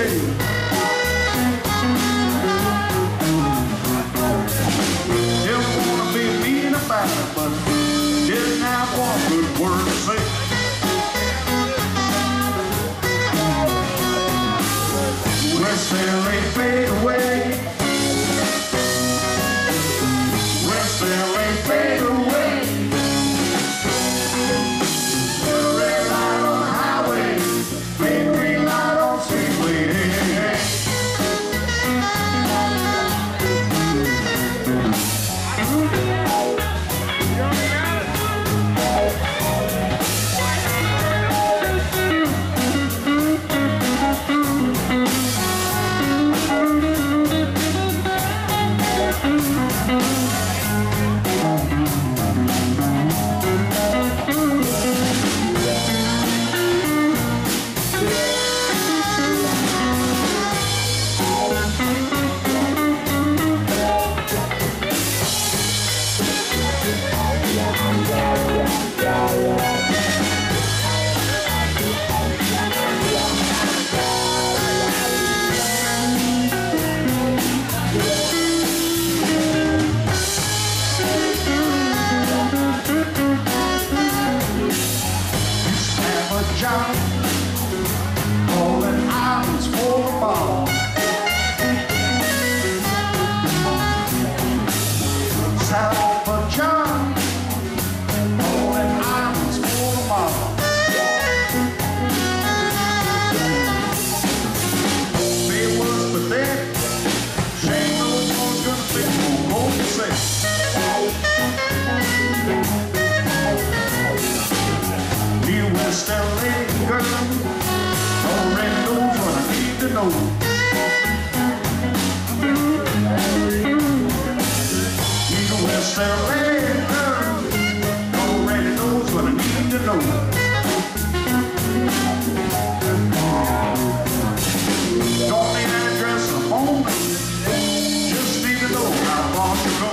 Didn't wanna be mean about it, but didn't have one good word to say. West LA fade away. West LA fade away. Red light on the highway, big green light on the freeway. Job, rolling islands for the ball. Set off a job, rolling islands for the ball. It was pathetic, shame no one's gonna fit no more to say. West LA girl already knows what I need to know. Even West LA girl already knows what I need to know. Don't need an address or phone number, just need to know how far to go.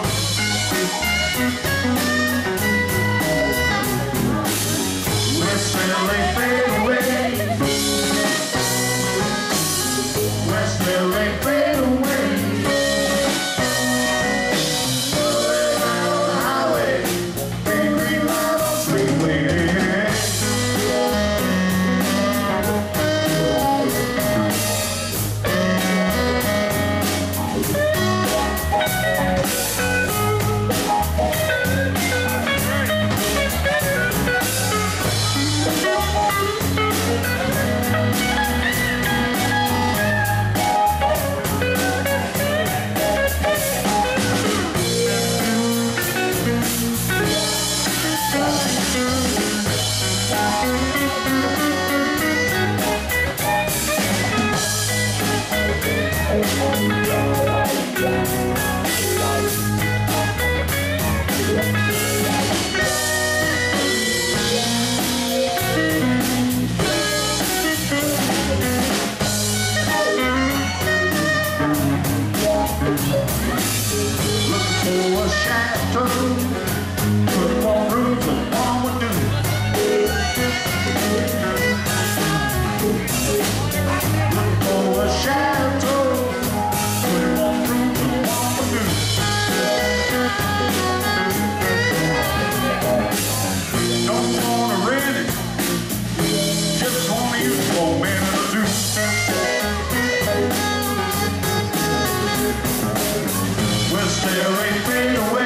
West LA fade away. West LA fade away. Red light on the highway, big green light on the freeway. Looking for a chateau, put one roof and one would do. Looking for a chateau, put one roof and one would do. Don't wanna rent it, just wanna use for a minute or two. West LA fade away.